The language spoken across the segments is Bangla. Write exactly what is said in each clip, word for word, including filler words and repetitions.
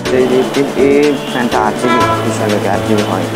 এই ফ্যানটা আট জিবি হিসাবে আট জিবি হয়।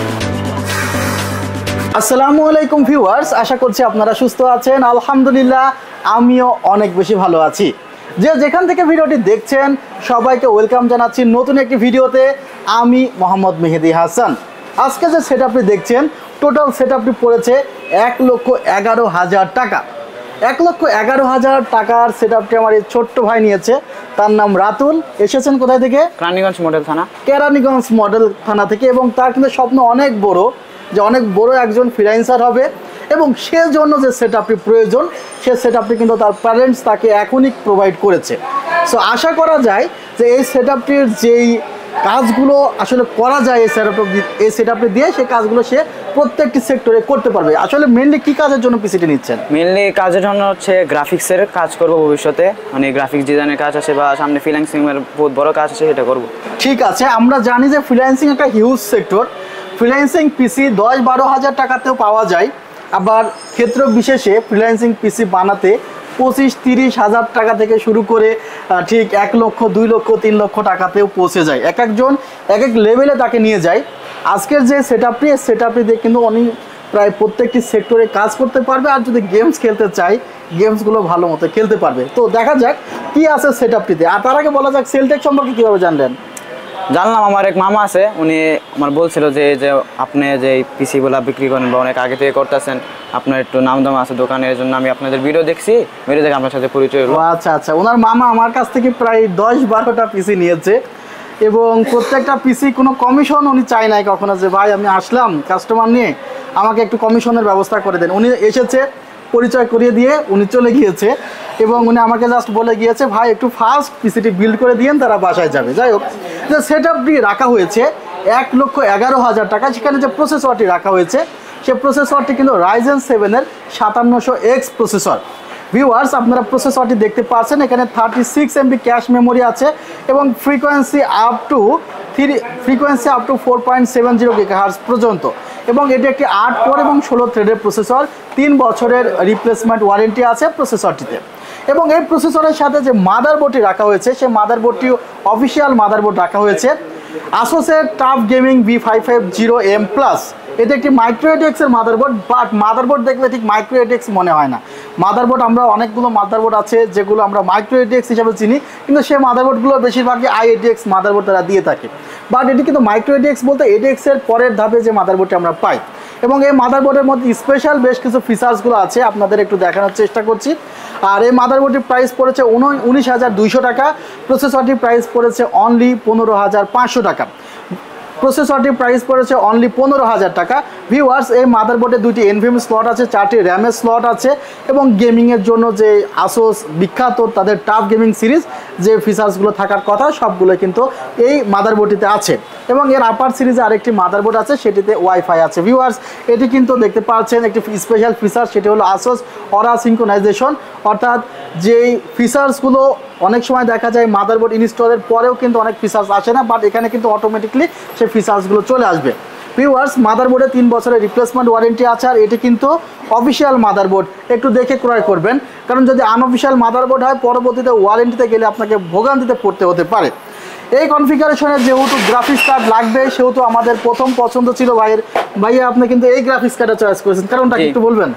আসসালামু আলাইকুম ভিউয়ার্স, আশা করছি আপনারা সুস্থ আছেন। আলহামদুলিল্লাহ আমিও অনেক বেশি ভালো আছি। যে যেখান থেকে ভিডিওটি দেখছেন সবাইকে ওয়েলকাম জানাচ্ছি নতুন একটি ভিডিওতে। আমি মোহাম্মদ মেহেদি হাসান। আজকে যে সেট আপটি দেখছেন টোটাল সেট আপটি পড়েছে এক লক্ষ এগারো হাজার টাকা। এক লক্ষ এগারো হাজার টাকার সেট আপটি আমার এই ছোট্ট ভাই নিয়েছে। তার নাম রাতুল। এসেছেন কোথায় থেকে? কেরানীগঞ্জ মডেল থানা। কেরানীগঞ্জ মডেল থানা থেকে। এবং তার কিন্তু স্বপ্ন অনেক বড়, যে অনেক বড় একজন ফ্রিল্যান্সার হবে এবং সে জন্য যে সেট আপটি প্রয়োজন সে সেট আপটি কিন্তু তার প্যারেন্টস তাকে এখনই প্রোভাইড করেছে। সো আশা করা যায় যে এই সেট আপটির যেই কাজগুলো আসলে করা যায় এই সেট আপ এই সেট আপটি দিয়ে সেই কাজগুলো সে প্রত্যেকটি সেক্টরে করতে পারবে। আসলে মেনলি কী কাজের জন্য পিসিটি নিচ্ছেন? মেনলি কাজের জন্য হচ্ছে গ্রাফিক্সের কাজ করব ভবিষ্যতে, মানে গ্রাফিক্স ডিজাইনের কাজ আছে বা সামনে ফ্রিল্যান্সিংয়ের বহুত বড় কাজ আছে, সেটা করব। ঠিক আছে, আমরা জানি যে ফ্রিল্যান্সিং একটা হিউজ সেক্টর। ফ্রিল্যান্সিং পিসি দশ বারো হাজার টাকাতেও পাওয়া যায়, আবার ক্ষেত্র বিশেষে ফ্রিল্যান্সিং পিসি বানাতে পঁচিশ তিরিশ হাজার টাকা থেকে শুরু করে ঠিক এক লক্ষ দুই লক্ষ তিন লক্ষ টাকাতেও পৌঁছে যায়। এক একজন এক এক লেভেলে তাকে নিয়ে যায়। আজকের যে সেট আপটি সেট আপটি দিয়ে কিন্তু উনি প্রায় প্রত্যেকটি সেক্টরে কাজ করতে পারবে, আর যদি গেমস খেলতে চাই গেমসগুলো ভালো মতো খেলতে পারবে। তো দেখা যাক কী আছে সেট আপটিতে। আর তার আগে বলা যাক সেলটেক সম্পর্কে কীভাবে জানলেন? জানলাম আমার এক মামা আছে, উনি আমার বলছিল যে যে আপনি যে পিসিগুলো বিক্রি করেন বা অনেক আগে থেকে করতেছেন, আপনার একটু নাম দাম আছে দোকানের জন্য আমি আপনাদের ভিডিও দেখছি, ভিডিও দেখে আপনার সাথে পরিচয় হলো। আচ্ছা আচ্ছা, ওনার মামা আমার কাছ থেকে প্রায় দশ বারোটা পিসি নিয়েছে এবং প্রত্যেকটা পিসি কোনো কমিশন উনি চায় নাই কখনো, যে ভাই আমি আসলাম কাস্টমার নিয়ে আমাকে একটু কমিশনের ব্যবস্থা করে দেন। উনি এসেছে, পরিচয় করিয়ে দিয়ে উনি চলে গিয়েছে এবং উনি আমাকে জাস্ট বলে গিয়েছে ভাই একটু ফাস্ট পিসিটি বিল্ড করে দিয়েন, তারা বাসায় যাবে। যাই হোক, যে সেট আপটি রাখা হয়েছে এক লক্ষ এগারো হাজার টাকা। সেখানে যে প্রসেসরটি রাখা হয়েছে সে প্রসেসরটি কিন্তু রাইজেন সেভেনের সাতান্নশো এক্স প্রসেসর। ভিউয়ার্স, আপনারা প্রসেসরটি দেখতে পাচ্ছেন, এখানে thirty six MB cache memory আছে এবং frequency up to three frequency up to four point seven zero gigahertz পর্যন্ত। এবং এটি একটি আট কোর এবং ষোলো থ্রেডের প্রসেসর। তিন বছরের রিপ্লেসমেন্ট ওয়ারেন্টি আছে প্রসেসরটিতে। এবং এই প্রসেসরের সাথে যে মাদারবোর্ডটি রাখা হয়েছে সেই মাদারবোর্ডটি অফিসিয়াল মাদারবোর্ড রাখা হয়েছে আসোসের tough gaming B five five zero M plus. এটা একটি মাইক্রো এডিএক্সের মাদারবোর্ড, বাট মাদারবোর্ড দেখলে ঠিক মাইক্রো এডিএক্স মনে হয় না। মাদারবোর্ড আমরা অনেকগুলো মাদারবোর্ড আছে যেগুলো আমরা মাইক্রো এডিএক্স হিসাবে চিনি, কিন্তু সেই মাদারবোর্ডগুলো বেশিরভাগই আই এডিএক্স মাদারবোর্ড তারা দিয়ে থাকে। বাট এটি কিন্তু মাইক্রো এডিএক্স বলতে এডিএক্সের পরের ধাপে যে মাদারবোর্ডটি আমরা পাই। এবং এই মাদারবোর্ডের মধ্যে স্পেশাল বেশ কিছু ফিচার্সগুলো আছে, আপনাদের একটু দেখানোর চেষ্টা করছি। আর এই মাদারবোর্ডটির প্রাইস পড়েছে উনিশ হাজার দুইশো টাকা। প্রসেসরটির প্রাইস পড়েছে অনলি পনেরো হাজার পাঁচশো টাকা। প্রসেসরটির প্রাইস পড়েছে অনলি পনেরো হাজার টাকা। ভিউয়ার্স, এই মাদারবোর্ডে দুইটি এনভিএমই স্লট আছে, চারটি র্যামের স্লট আছে এবং গেমিংয়ের জন্য যে আসোস বিখ্যাত তাদের টাফ গেমিং সিরিজ যে ফিচার্সগুলো থাকার কথা সবগুলো কিন্তু এই মাদারবোর্ডটিতে আছে। এবং এর আপার সিরিজে আরেকটি মাদারবোর্ড আছে, সেটিতে ওয়াইফাই আছে। ভিউয়ার্স, এটি কিন্তু দেখতে পাচ্ছেন একটি স্পেশাল ফিচার, সেটি হলো আসোস অরা সিঙ্ক্রোনাইজেশন। অর্থাৎ যেই ফিচার্সগুলো অনেক সময় দেখা যায় মাদারবোর্ড ইনস্টলের পরেও কিন্তু অনেক ফিচার্স আসে না, বাট এখানে কিন্তু অটোমেটিকলি সেই ফিচার্সগুলো চলে আসবে। ভিউয়ার্স, মাদারবোর্ডে তিন বছরের রিপ্লেসমেন্ট ওয়ারেন্টি আছে। আর এটি কিন্তু অফিসিয়াল মাদারবোর্ড, একটু দেখে ক্রয় করবেন, কারণ যদি আনঅফিসিয়াল মাদারবোর্ড হয় পরবর্তীতে ওয়ারেন্টিতে গেলে আপনাকে ভোগান্তিতে পড়তে হতে পারে। এই কনফিগারেশনের যেহেতু গ্রাফিক্স কার্ড লাগবে সেহেতু আমাদের প্রথম পছন্দ ছিল ভাইয়ের। ভাইয়া আপনি কিন্তু এই গ্রাফিক্স কার্ডটা চয়েস করেছেন, কারণটা একটু বলবেন?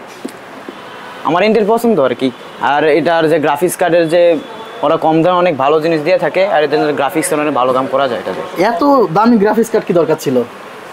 আমার ইন্টেল পছন্দ আর কি। আর এটার যে গ্রাফিক্স কার্ডের যে ওরা কম দামে অনেক ভালো জিনিস দিয়ে থাকে, আর এদের গ্রাফিক্স অনেক ভালো দাম করা যায়। এটাতে এত দামি গ্রাফিক্স কার্ড কি দরকার ছিল?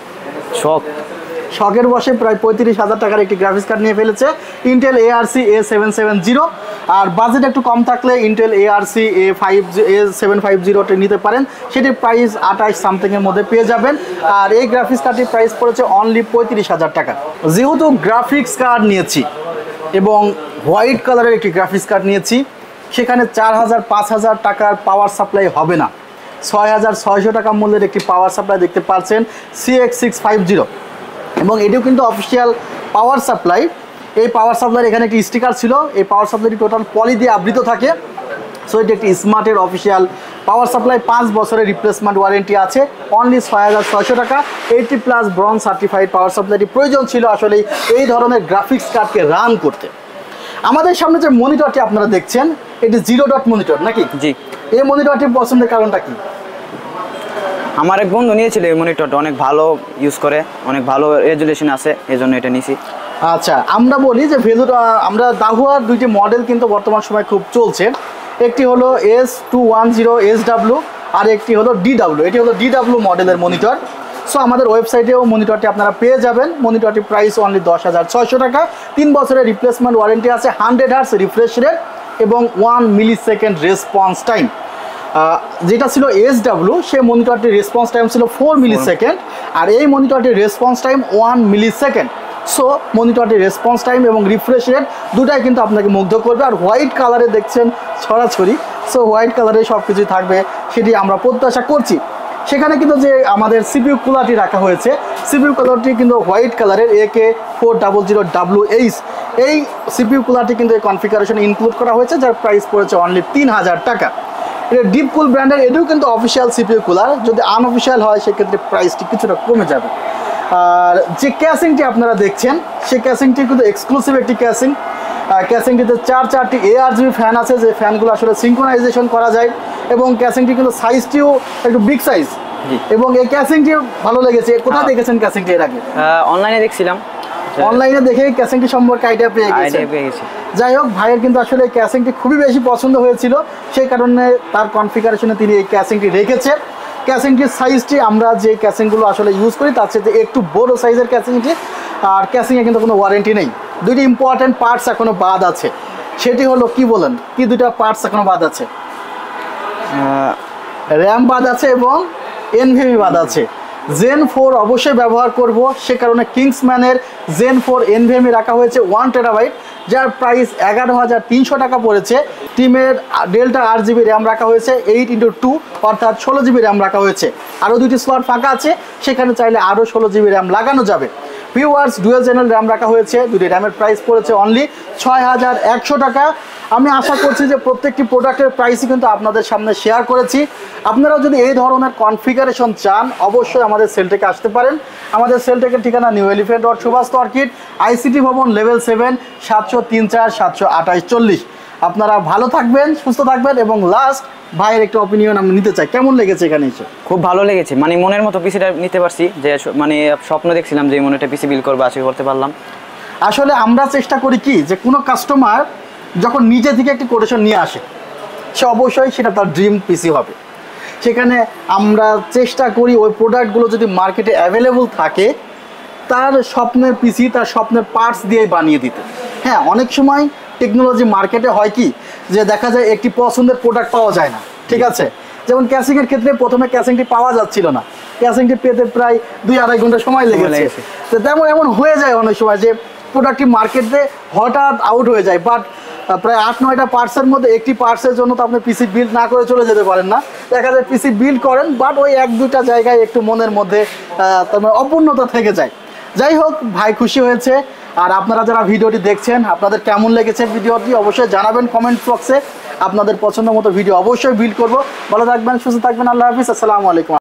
শখ শখের বসে প্রায় পঁয়ত্রিশ হাজার টাকার একটি গ্রাফিক্স কার্ড নিয়ে ফেলেছে Intel A R C A seven seven zero. আর বাজেট একটু কম থাকলে Intel A R C A five A seven five জিরোটি নিতে পারেন, সেটির প্রাইস আঠাশ সামথিংয়ের মধ্যে পেয়ে যাবেন। আর এই গ্রাফিক্স কার্ডটির প্রাইস পড়েছে অনলি পঁয়ত্রিশ হাজার টাকা। যেহেতু গ্রাফিক্স কার্ড নিয়েছি এবং হোয়াইট কালারের একটি গ্রাফিক্স কার্ড নিয়েছি, সেখানে চার হাজার পাঁচ হাজার টাকার পাওয়ার সাপ্লাই হবে না, ছয় হাজার ছয়শো টাকা মূল্যের একটি পাওয়ার সাপ্লাই দেখতে পাচ্ছেন C X six five zero. এবং এটিও কিন্তু অফিসিয়াল পাওয়ার সাপ্লাই। এই পাওয়ার সাপ্লাইয়ের এখানে একটি স্টিকার ছিল, এই পাওয়ার সাপ্লাইটি টোটাল পলি দিয়ে আবৃত থাকে। সো এটি একটি স্মার্টের অফিসিয়াল পাওয়ার সাপ্লাই, পাঁচ বছরের রিপ্লেসমেন্ট ওয়ারেন্টি আছে, অনলি ছয় হাজার ছয়শো টাকা। Eighty plus bronze certified power সাপ্লাইটি প্রয়োজন ছিল আসলে এই ধরনের গ্রাফিক্স কার্ডকে রান করতে। আমাদের সামনে যে মনিটরটি আপনারা দেখছেন এটি জিরো ডট মনিটর নাকি? জি। এই মনিটরটি পছন্দের কারণটা কি? আমার এক বন্ধু নিয়েছিল এই মনিটরটা, অনেক ভালো ইউজ করে, অনেক ভালো রেজুলেশন আছে, এই জন্য এটা নিয়েছি। আচ্ছা, আমরা বলি যে ভেলুর আমরা দাহুয়ার দুইটি মডেল কিন্তু বর্তমান সময় খুব চলছে। একটি হলো S two one zero S W আর একটি হলো ডি ডাব্লু। এটি হলো ডি ডাব্লু মডেলের মনিটর। সো আমাদের ওয়েবসাইটেও মনিটরটি আপনারা পেয়ে যাবেন। মনিটরটি প্রাইস অনলি দশ হাজার ছয়শো টাকা। তিন বছরের রিপ্লেসমেন্ট ওয়ারেন্টি আছে, হান্ড্রেড হার্স রিফ্রেশ রেট এবং one millisecond response time. যেটা ছিল এস ডাব্লু, সেই মনিটরটির রেসপন্স টাইম ছিল ফোর মিলি সেকেন্ড, আর এই মনিটরটির response time one millisecond. So মনিটরটির রেসপন্স টাইম এবং রিফ্রেশ রেট দুটাই কিন্তু আপনাকে মুগ্ধ করবে। আর হোয়াইট কালারে দেখছেন ছড়াছড়ি, সো হোয়াইট কালারে সব কিছুই থাকবে, সেটি আমরা প্রত্যাশা করছি। সেখানে কিন্তু যে আমাদের সিপিইউ কুলারটি রাখা হয়েছে, সিপিইউ কুলারটি কিন্তু হোয়াইট কালারের A K four double zero W H. এই সিপিইউ কুলারটি কিন্তু এই কনফিগারেশনে ইনক্লুড করা হয়েছে, যার প্রাইস পড়েছে অনলি তিন হাজার টাকা। এটা ডিপ কুল ব্র্যান্ডের, এটিও কিন্তু অফিসিয়াল সিপিইউ কুলার। যদি আনঅফিসিয়াল হয় সেক্ষেত্রে প্রাইসটি কিছুটা কমে যাবে। আর যে ক্যাসিংটি আপনারা দেখছেন, সেই ক্যাসিংটি কিন্তু এক্সক্লুসিভ একটি ক্যাসিং। ক্যাসিংটিতে চার চারটি এ আর জিবি ফ্যান আছে, যে ফ্যানগুলো আসলে সিঙ্ক্রোনাইজেশন করা যায়, এবং ক্যাসিংটি কিন্তু সাইজটিও একটু বিগ সাইজ। এবং এই ক্যাসিংটি ভালো লেগেছে। কোথায় দেখেছেন ক্যাসিংটি এর আগে? অনলাইনে দেখছিলাম, অনলাইনে দেখে ক্যাসিংটি সম্পর্কে আইডিয়া পেয়ে গেছে। যাই হোক, ভাইয়ের কিন্তু আসলে এই ক্যাসিংটি খুবই বেশি পছন্দ হয়েছিল, সেই কারণে তার কনফিগারেশনে তিনি এই ক্যাসিংটি রেখেছে। ক্যাসিংটির সাইজটি আমরা যে ক্যাসিংগুলো আসলে ইউজ করি তার সাথে একটু বড় সাইজের ক্যাসিংটি। আর ক্যাসিংয়ে কিন্তু কোনো ওয়ারেন্টি নেই। দুইটি ইম্পর্টেন্ট পার্টস এখনো বাদ আছে, সেটি হলো কি বলেন, কি দুইটা পার্টস এখনো বাদ আছে? র্যাম বাদ আছে এবং এনভিএমই বাদ আছে। জেন ফোর অবশ্যই ব্যবহার করব, সে কারণে কিংসম্যানের জেন ফোর এনভিএমই রাখা হয়েছে ওয়ান টেরাবাইট, যার প্রাইস এগারো হাজার তিনশো টাকা পড়েছে। টিমের ডেল্টা আট জিবি র্যাম রাখা হয়েছে, এইট ইন্টু টু অর্থাৎ ষোলো জিবি র্যাম রাখা হয়েছে। আরও দুইটি স্লট ফাঁকা আছে, সেখানে চাইলে আরও ষোলো জিবি র্যাম লাগানো যাবে। ভিউয়ার্স ডুয়েল চ্যানেল র্যাম রাখা হয়েছে, দুটি র্যামের প্রাইস পড়েছে অনলি ছয় হাজার একশো টাকা। আমি আশা করছি যে প্রত্যেকটি প্রোডাক্টের প্রাইসই কিন্তু আপনাদের সামনে শেয়ার করেছি। আপনারাও যদি এই ধরনের কনফিগারেশন চান, অবশ্যই আমাদের সেলটেকে আসতে পারেন। আমাদের সেলটেকের ঠিকানা New Elephant Road, Subastu Orchid, ICT ভবন, লেভেল সেভেন, সাতশো তিন চার সাতশো আঠাইশ চল্লিশ। আপনারা ভালো থাকবেন, সুস্থ থাকবেন। এবং লাস্ট ভাইয়ের একটা অপিনিয়ন আমি নিতে চাই, কেমন লেগেছে এখানে এসে? খুব ভালো লেগেছে, মানে মনের মতো পিসিটা নিতে পারছি, যে মানে স্বপ্ন দেখছিলাম যে মনে একটা পিসি বিল করবো, আজকে করতে পারলাম। আসলে আমরা চেষ্টা করি কি, যে কোনো কাস্টমার যখন নিজে থেকে একটি কোটেশন নিয়ে আসে, সে অবশ্যই সেটা তার ড্রিম পিসি হবে। সেখানে আমরা চেষ্টা করি ওই প্রোডাক্টগুলো যদি মার্কেটে অ্যাভেলেবল থাকে, তার স্বপ্নের পিসি, তার স্বপ্নের পার্টস দিয়ে বানিয়ে দিতে। হ্যাঁ, অনেক সময় টেকনোলজি মার্কেটে হয় কি, যে দেখা যায় একটি পছন্দের প্রোডাক্ট পাওয়া যায় না, ঠিক আছে? যেমন ক্যাসিংয়ের ক্ষেত্রে প্রথমে ক্যাসিংটি পাওয়া যাচ্ছিল না, ক্যাসিংটি পেতে প্রায় দুই আড়াই ঘন্টা সময় লেগেছে। তো তেমন এমন হয়ে যায় অনেক সময় যে প্রোডাক্টটি মার্কেটে হঠাৎ আউট হয়ে যায়, বাট প্রায় আট নয়টা পার্টসের মধ্যে একটি পার্টসের জন্য তো আপনি পিসি বিল্ড না করে চলে যেতে পারেন না। দেখা যায় পিসি বিল্ড করেন, বাট ওই এক দুইটা জায়গায় একটু মনের মধ্যে তোমার অপূর্ণতা থেকে যায়। যাই হোক, ভাই খুশি হয়েছে। আর আপনারা যারা ভিডিওটি দেখছেন, আপনাদের কেমন লেগেছে ভিডিওটি অবশ্যই জানাবেন কমেন্ট বক্সে। আপনাদের পছন্দ মতো ভিডিও অবশ্যই বিল্ড করবো। ভালো থাকবেন, সুস্থ থাকবেন, আল্লাহ হাফিজ, আসসালামু আলাইকুম।